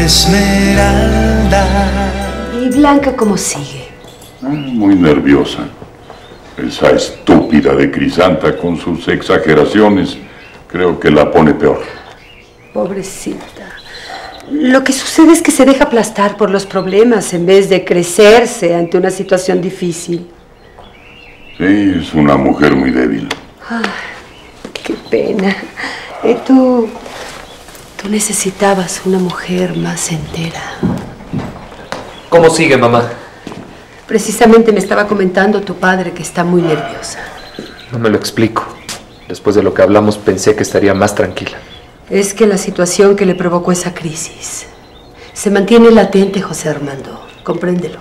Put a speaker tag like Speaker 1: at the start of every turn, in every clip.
Speaker 1: Esmeralda.
Speaker 2: ¿Y Blanca cómo sigue?
Speaker 3: Muy nerviosa. Esa estúpida de Crisanta con sus exageraciones creo que la pone peor.
Speaker 2: Pobrecita. Lo que sucede es que se deja aplastar por los problemas en vez de crecerse ante una situación difícil.
Speaker 3: Sí, es una mujer muy débil.
Speaker 2: Ay, qué pena. Tú necesitabas una mujer más entera.
Speaker 4: ¿Cómo sigue, mamá?
Speaker 2: Precisamente me estaba comentando tu padre que está muy nerviosa.
Speaker 4: No me lo explico. Después de lo que hablamos pensé que estaría más tranquila.
Speaker 2: Es que la situación que le provocó esa crisis se mantiene latente, José Armando. Compréndelo.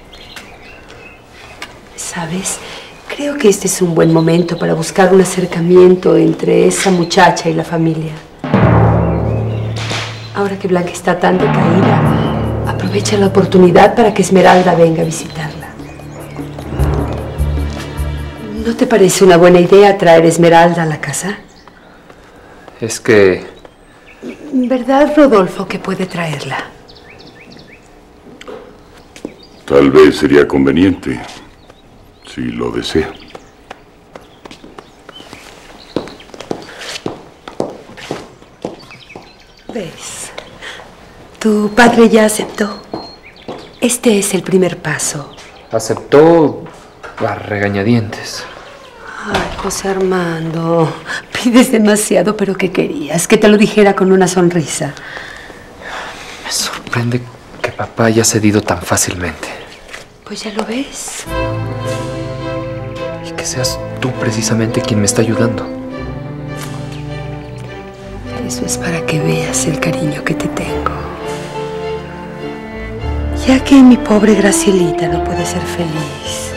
Speaker 2: ¿Sabes? Creo que este es un buen momento para buscar un acercamiento entre esa muchacha y la familia. Ahora que Blanca está tan decaída, aprovecha la oportunidad para que Esmeralda venga a visitarla. ¿No te parece una buena idea traer a Esmeralda a la casa?
Speaker 4: Es que...
Speaker 2: ¿Verdad, Rodolfo, que puede traerla?
Speaker 3: Tal vez sería conveniente, si lo desea.
Speaker 2: ¿Ves? Tu padre ya aceptó. Este es el primer paso.
Speaker 4: Aceptó a regañadientes.
Speaker 2: Ay, José Armando, pides demasiado, pero ¿qué querías? Que te lo dijera con una sonrisa.
Speaker 4: Me sorprende que papá haya cedido tan fácilmente.
Speaker 2: Pues ya lo ves.
Speaker 4: Y que seas tú precisamente quien me está ayudando.
Speaker 2: Eso es para que veas el cariño que te tengo. Ya que mi pobre Gracielita no puede ser feliz,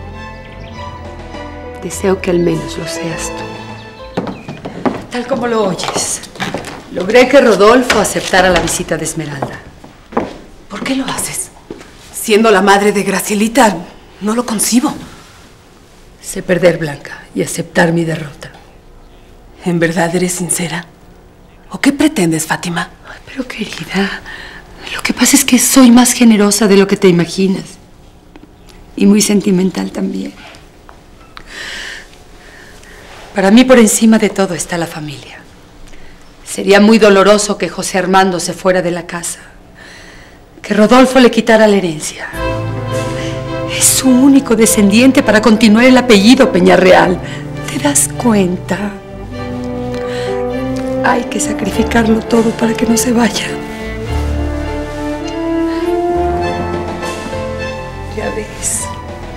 Speaker 2: deseo que al menos lo seas tú. Tal como lo oyes, logré que Rodolfo aceptara la visita de Esmeralda.
Speaker 5: ¿Por qué lo haces? Siendo la madre de Gracielita, no lo concibo.
Speaker 2: Sé perder, Blanca, y aceptar mi derrota.
Speaker 5: ¿En verdad eres sincera? ¿O qué pretendes, Fátima?
Speaker 2: Ay, pero querida, lo que pasa es que soy más generosa de lo que te imaginas. Y muy sentimental también. Para mí, por encima de todo, está la familia. Sería muy doloroso que José Armando se fuera de la casa. Que Rodolfo le quitara la herencia. Es su único descendiente para continuar el apellido Peñarreal. ¿Te das cuenta? Hay que sacrificarlo todo para que no se vaya. Ya ves.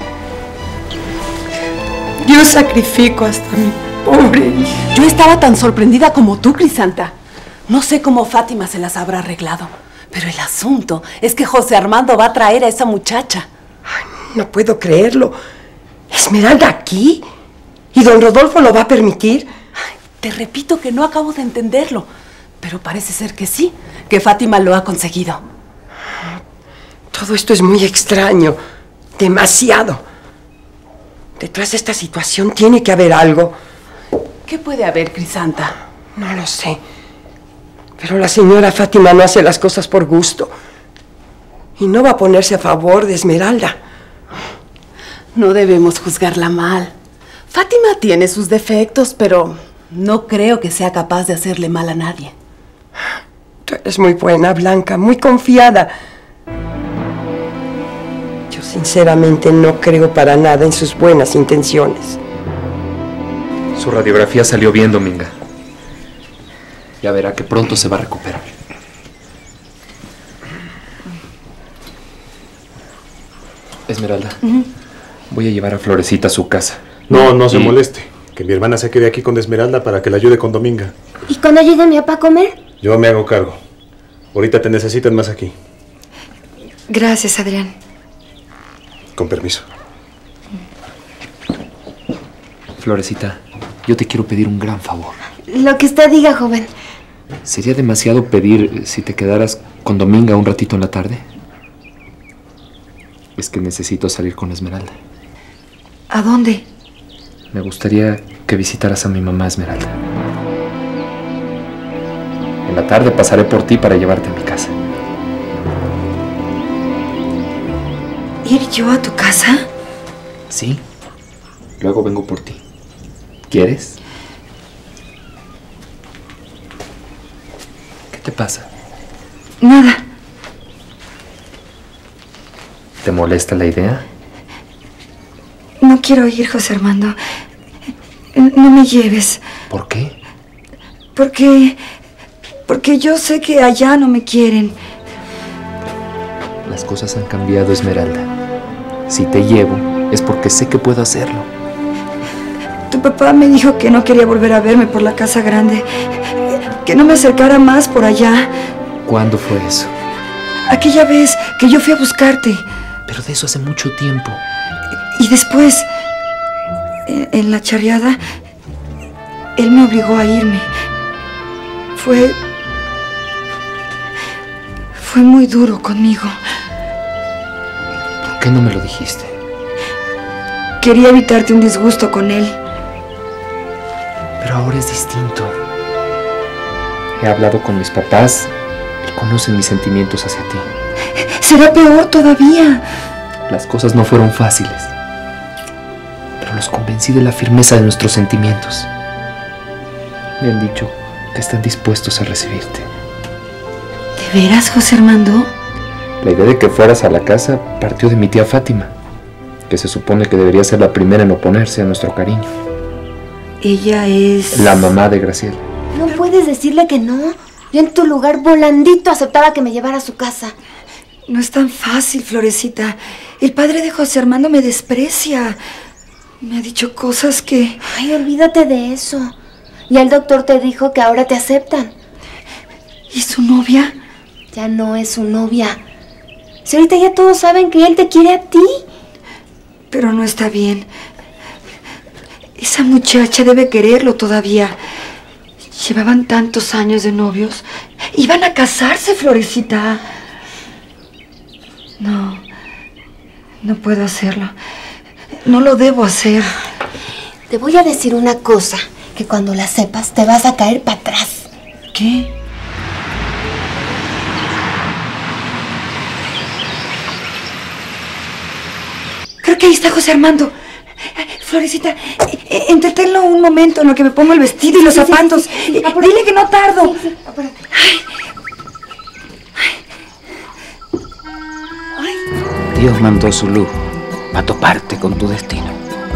Speaker 2: Yo sacrifico hasta mi pobre hija.
Speaker 5: Yo estaba tan sorprendida como tú, Crisanta. No sé cómo Fátima se las habrá arreglado. Pero el asunto es que José Armando va a traer a esa muchacha.
Speaker 6: Ay, no puedo creerlo. ¿Esmeralda aquí? ¿Y don Rodolfo lo va a permitir?
Speaker 5: Ay, te repito que no acabo de entenderlo. Pero parece ser que sí, que Fátima lo ha conseguido.
Speaker 6: Todo esto es muy extraño. Demasiado. Detrás de esta situación tiene que haber algo.
Speaker 5: ¿Qué puede haber, Crisanta?
Speaker 6: No lo sé. Pero la señora Fátima no hace las cosas por gusto. Y no va a ponerse a favor de Esmeralda.
Speaker 5: No debemos juzgarla mal. Fátima tiene sus defectos, pero no creo que sea capaz de hacerle mal a nadie.
Speaker 6: Tú eres muy buena, Blanca, muy confiada. Yo sinceramente no creo para nada en sus buenas intenciones.
Speaker 4: Su radiografía salió bien, Dominga. Ya verá que pronto se va a recuperar. Esmeralda, voy a llevar a Florecita a su casa.
Speaker 7: No se moleste. Que mi hermana se quede aquí con Esmeralda para que la ayude con Dominga.
Speaker 8: ¿Y cuando ayude a mi papá a comer?
Speaker 7: Yo me hago cargo. Ahorita te necesitan más aquí.
Speaker 8: Gracias, Adrián.
Speaker 7: Con permiso.
Speaker 4: Florecita, yo te quiero pedir un gran favor.
Speaker 8: Lo que usted diga, joven.
Speaker 4: ¿Sería demasiado pedir si te quedaras con Dominga un ratito en la tarde? Es que necesito salir con Esmeralda.
Speaker 8: ¿A dónde?
Speaker 4: Me gustaría que visitaras a mi mamá, Esmeralda. En la tarde pasaré por ti para llevarte a mi casa.
Speaker 8: ¿Ir yo a tu casa?
Speaker 4: Sí. Luego vengo por ti. ¿Quieres? ¿Qué te pasa?
Speaker 8: Nada.
Speaker 4: ¿Te molesta la idea?
Speaker 8: No quiero ir, José Armando. No me lleves.
Speaker 4: ¿Por qué?
Speaker 8: Porque yo sé que allá no me quieren.
Speaker 4: Las cosas han cambiado, Esmeralda. Si te llevo, es porque sé que puedo hacerlo.
Speaker 8: Tu papá me dijo que no quería volver a verme por la casa grande. Que no me acercara más por allá.
Speaker 4: ¿Cuándo fue eso?
Speaker 8: Aquella vez que yo fui a buscarte.
Speaker 4: Pero de eso hace mucho tiempo.
Speaker 8: Y después, en la charreada, él me obligó a irme. Fue muy duro conmigo.
Speaker 4: ¿Por qué no me lo dijiste?
Speaker 8: Quería evitarte un disgusto con él.
Speaker 4: Pero ahora es distinto. He hablado con mis papás y conocen mis sentimientos hacia ti.
Speaker 8: Será peor todavía.
Speaker 4: Las cosas no fueron fáciles, pero los convencí de la firmeza de nuestros sentimientos. Me han dicho que están dispuestos a recibirte.
Speaker 8: ¿De veras, José Armando?
Speaker 4: La idea de que fueras a la casa partió de mi tía Fátima, que se supone que debería ser la primera en oponerse a nuestro cariño.
Speaker 8: Ella es...
Speaker 4: La mamá de Graciela.
Speaker 1: No puedes decirle que no. Yo en tu lugar volandito aceptaba que me llevara a su casa.
Speaker 8: No es tan fácil, Florecita. El padre de José Armando me desprecia. Me ha dicho cosas que...
Speaker 1: Ay, olvídate de eso. Ya el doctor te dijo que ahora te aceptan.
Speaker 8: ¿Y su novia?
Speaker 1: Ya no es su novia. Si ahorita ya todos saben que él te quiere a ti.
Speaker 8: Pero no está bien. Esa muchacha debe quererlo todavía. Llevaban tantos años de novios. Iban a casarse, Florecita. No puedo hacerlo. No lo debo hacer.
Speaker 1: Te voy a decir una cosa, que cuando la sepas te vas a caer para atrás.
Speaker 8: ¿Qué? Creo que ahí está José Armando. Florecita, entretenlo un momento en lo que me pongo el vestido y los zapatos. Sí. Dile que no tardo.
Speaker 1: Sí, apúrate.
Speaker 9: Dios mandó su luz para toparte con tu destino.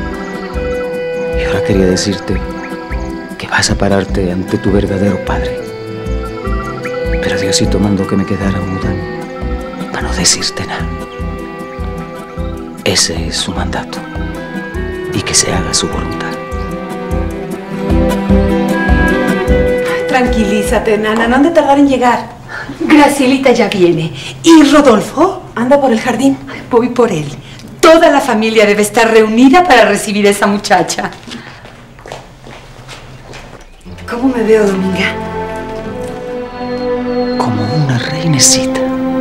Speaker 9: Y ahora quería decirte que vas a pararte ante tu verdadero padre. Pero Diosito mandó que me quedara muda para no decirte nada. Ese es su mandato. Y que se haga su voluntad.
Speaker 5: Tranquilízate, nana. No han de tardar en llegar.
Speaker 2: Gracielita ya viene. ¿Y Rodolfo?
Speaker 5: Anda por el jardín.
Speaker 2: Voy por él. Toda la familia debe estar reunida para recibir a esa muchacha.
Speaker 8: ¿Cómo me veo, Dominga?
Speaker 9: Como una reinecita.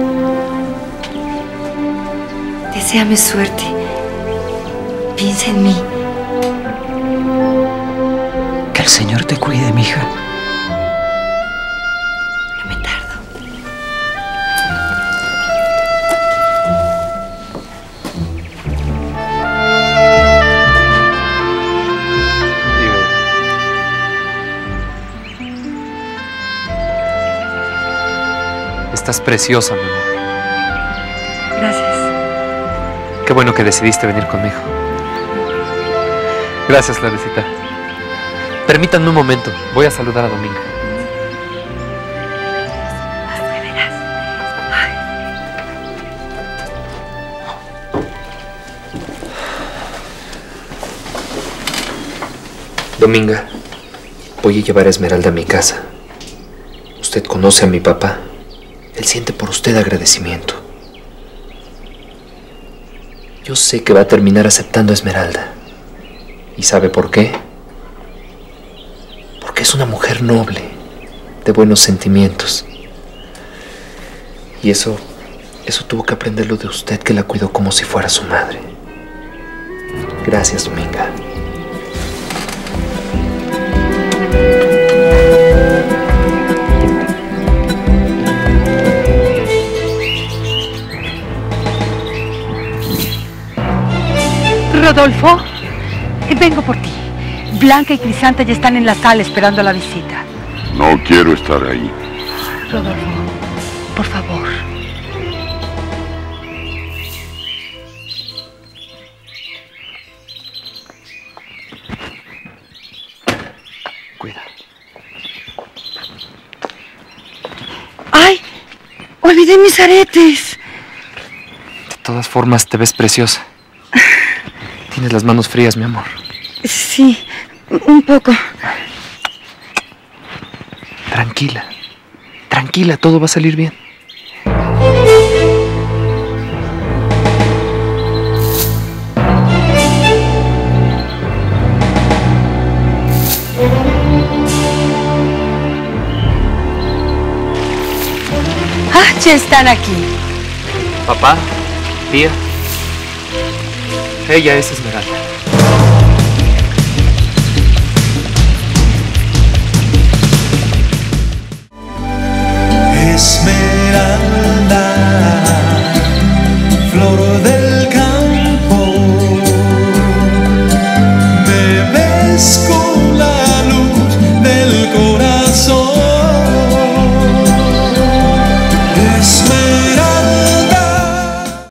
Speaker 8: Deséame suerte. Piensa en mí.
Speaker 9: Que el Señor te cuide, mija.
Speaker 8: No me tardo.
Speaker 4: Estás preciosa, mi amor.
Speaker 8: Gracias.
Speaker 4: Qué bueno que decidiste venir conmigo. Gracias, Florecita. Permítanme un momento. Voy a saludar a Dominga. Dominga, voy a llevar a Esmeralda a mi casa. Usted conoce a mi papá. Él siente por usted agradecimiento. Yo sé que va a terminar aceptando a Esmeralda. ¿Y sabe por qué? Porque es una mujer noble, de buenos sentimientos. Y eso tuvo que aprenderlo de usted, que la cuidó como si fuera su madre. Gracias, Dominga.
Speaker 2: Rodolfo, vengo por ti. Blanca y Crisanta ya están en la sala esperando la visita.
Speaker 3: No quiero estar ahí.
Speaker 2: Rodolfo, por favor.
Speaker 4: Cuida.
Speaker 8: ¡Ay! Olvidé mis aretes.
Speaker 4: De todas formas, te ves preciosa. Tienes las manos frías, mi amor.
Speaker 8: Sí, un poco.
Speaker 4: Tranquila. Tranquila, todo va a salir bien.
Speaker 2: ¡Ah, ya están aquí!
Speaker 4: Papá, tía. Ella es Esmeralda.